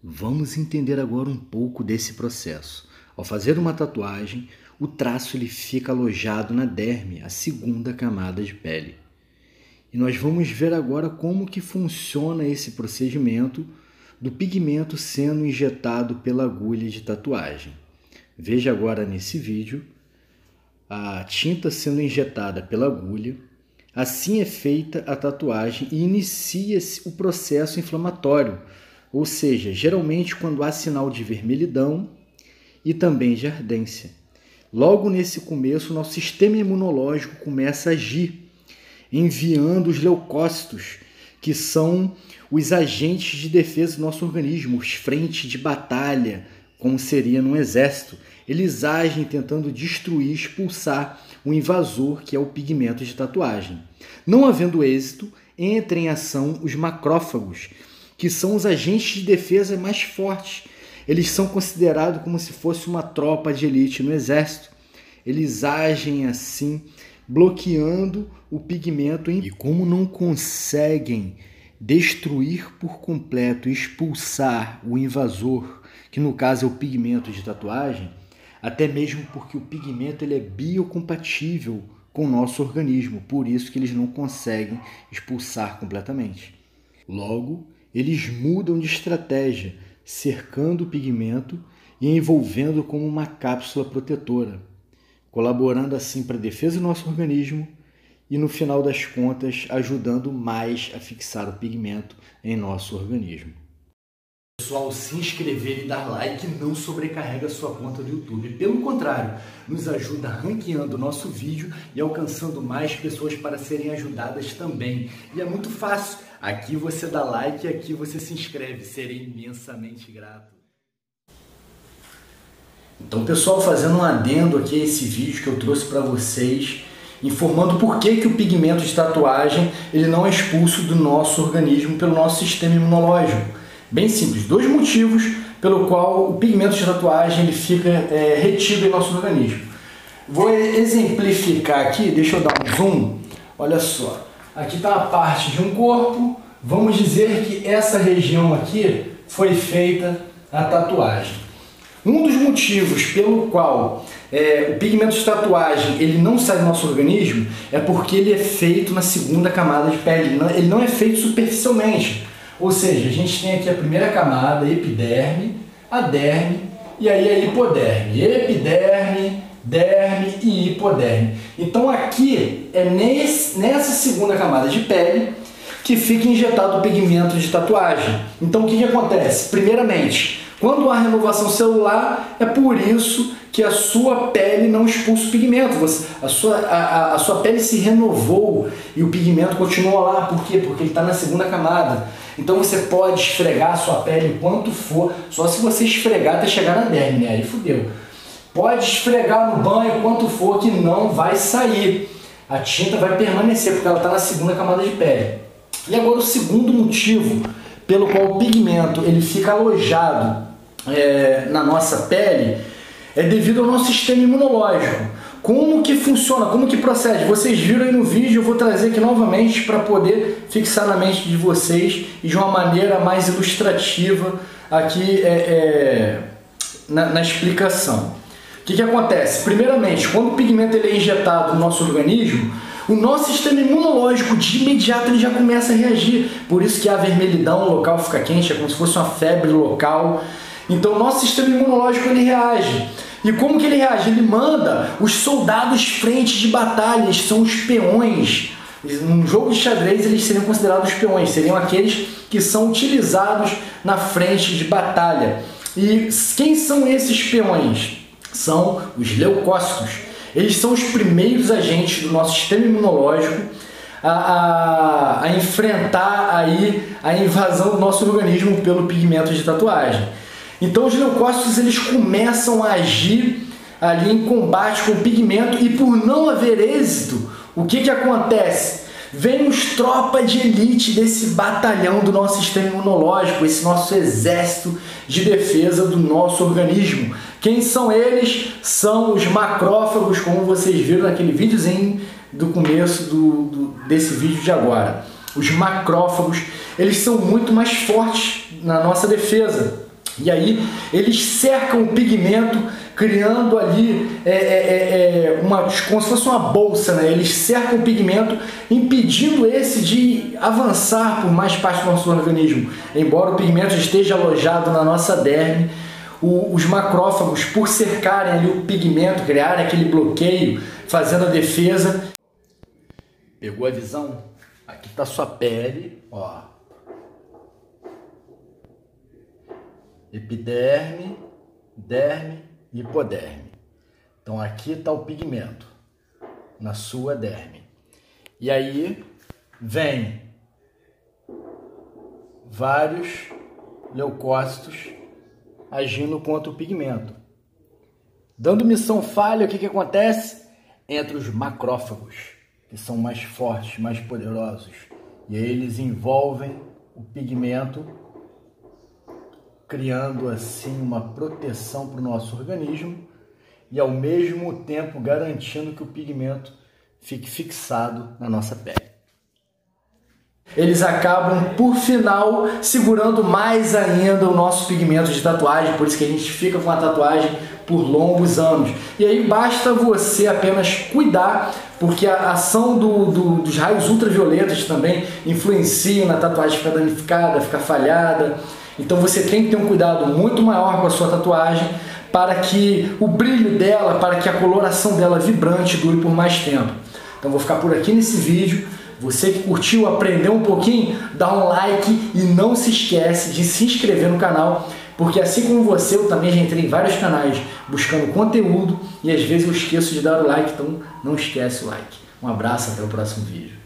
Vamos entender agora um pouco desse processo. Ao fazer uma tatuagem, o traço ele fica alojado na derme, a segunda camada de pele. E nós vamos ver agora como que funciona esse procedimento do pigmento sendo injetado pela agulha de tatuagem. Veja agora nesse vídeo a tinta sendo injetada pela agulha. Assim é feita a tatuagem e inicia-se o processo inflamatório, ou seja, geralmente quando há sinal de vermelhidão e também de ardência. Logo nesse começo, o nosso sistema imunológico começa a agir, enviando os leucócitos, que são os agentes de defesa do nosso organismo, os frentes de batalha, como seria num exército. Eles agem tentando destruir, expulsar o invasor, que é o pigmento de tatuagem. Não havendo êxito, entra em ação os macrófagos, que são os agentes de defesa mais fortes. Eles são considerados como se fosse uma tropa de elite no exército. Eles agem assim, bloqueando o pigmento. E como não conseguem destruir por completo, expulsar o invasor, que no caso é o pigmento de tatuagem, até mesmo porque o pigmento ele é biocompatível com o nosso organismo, por isso que eles não conseguem expulsar completamente. Logo, eles mudam de estratégia, cercando o pigmento e envolvendo como uma cápsula protetora, colaborando assim para a defesa do nosso organismo e, no final das contas, ajudando mais a fixar o pigmento em nosso organismo. Pessoal, se inscrever e dar like não sobrecarrega a sua conta do YouTube. Pelo contrário, nos ajuda ranqueando o nosso vídeo e alcançando mais pessoas para serem ajudadas também. E é muito fácil. Aqui você dá like e aqui você se inscreve. Serei imensamente grato. Então, pessoal, fazendo um adendo aqui a esse vídeo que eu trouxe para vocês, informando por que o pigmento de tatuagem ele não é expulso do nosso organismo pelo nosso sistema imunológico. Bem simples, 2 motivos pelo qual o pigmento de tatuagem ele fica retido em nosso organismo. Vou exemplificar aqui, deixa eu dar um zoom. Olha só, aqui está a parte de um corpo. Vamos dizer que essa região aqui foi feita a tatuagem. Um dos motivos pelo qual o pigmento de tatuagem ele não sai do nosso organismo é porque ele é feito na segunda camada de pele, ele não é feito superficialmente. Ou seja, a gente tem aqui a primeira camada, epiderme, a derme e aí a hipoderme. Epiderme, derme e hipoderme. Então aqui é nessa segunda camada de pele que fica injetado o pigmento de tatuagem. Então o que acontece? Primeiramente, quando há renovação celular, é por isso que a sua pele não expulsa o pigmento. A sua pele se renovou e o pigmento continua lá. Por quê? Porque ele está na segunda camada. Então você pode esfregar a sua pele o quanto for, só se você esfregar até chegar na derme, né? Aí fudeu. Pode esfregar no banho o quanto for que não vai sair. A tinta vai permanecer porque ela está na segunda camada de pele. E agora o segundo motivo pelo qual o pigmento ele fica alojado na nossa pele é devido ao nosso sistema imunológico. Como que funciona? Como que procede? Vocês viram aí no vídeo, eu vou trazer aqui novamente para poder fixar na mente de vocês e de uma maneira mais ilustrativa aqui na explicação. O que acontece? Primeiramente, quando o pigmento ele é injetado no nosso organismo, o nosso sistema imunológico de imediato ele já começa a reagir. Por isso que a vermelhidão, o local fica quente, é como se fosse uma febre local. Então o nosso sistema imunológico ele reage. E como que ele reage? Ele manda os soldados frente de batalha, eles são os peões. Num jogo de xadrez eles seriam considerados os peões, seriam aqueles que são utilizados na frente de batalha. E quem são esses peões? São os leucócitos. Eles são os primeiros agentes do nosso sistema imunológico a enfrentar aí a invasão do nosso organismo pelo pigmento de tatuagem. Então os leucócitos eles começam a agir ali em combate com o pigmento e por não haver êxito, o que acontece? Vem os tropas de elite desse batalhão do nosso sistema imunológico, esse nosso exército de defesa do nosso organismo. Quem são eles? São os macrófagos, como vocês viram naquele videozinho do começo desse vídeo de agora. Os macrófagos, eles são muito mais fortes na nossa defesa. E aí eles cercam o pigmento, criando ali como se fosse uma bolsa, né? Eles cercam o pigmento, impedindo esse de avançar por mais parte do nosso organismo. Embora o pigmento esteja alojado na nossa derme, os macrófagos, por cercarem ali o pigmento, criarem aquele bloqueio, fazendo a defesa. Pegou a visão? Aqui está sua pele, ó. Epiderme, derme e hipoderme. Então aqui está o pigmento, na sua derme. E aí vem vários leucócitos agindo contra o pigmento. Dando missão falha, o que acontece? Entra os macrófagos, que são mais fortes, mais poderosos. E aí eles envolvem o pigmento, criando assim uma proteção para o nosso organismo e ao mesmo tempo garantindo que o pigmento fique fixado na nossa pele. Eles acabam, por final, segurando mais ainda o nosso pigmento de tatuagem, por isso que a gente fica com a tatuagem por longos anos. E aí basta você apenas cuidar, porque a ação dos raios ultravioletas também influenciam na tatuagem ficar danificada, ficar falhada. Então você tem que ter um cuidado muito maior com a sua tatuagem para que o brilho dela, para que a coloração dela vibrante dure por mais tempo. Então vou ficar por aqui nesse vídeo. Você que curtiu, aprendeu um pouquinho, dá um like e não se esquece de se inscrever no canal, porque assim como você, eu também já entrei em vários canais buscando conteúdo e às vezes eu esqueço de dar o like, então não esquece o like. Um abraço, até o próximo vídeo.